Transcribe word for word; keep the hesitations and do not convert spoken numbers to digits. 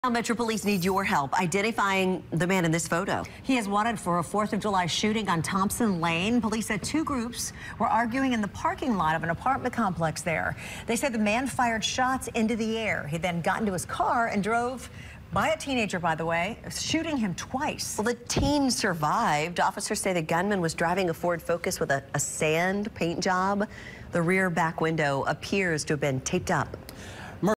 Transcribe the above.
Metro Police need your help identifying the man in this photo. He is wanted for a fourth of July shooting on Thompson Lane. Police said two groups were arguing in the parking lot of an apartment complex there. They said the man fired shots into the air. He then got into his car and drove by a teenager, by the way, shooting him twice. Well, the teen survived. Officers say the gunman was driving a Ford Focus with a, a sand paint job. The rear back window appears to have been taped up.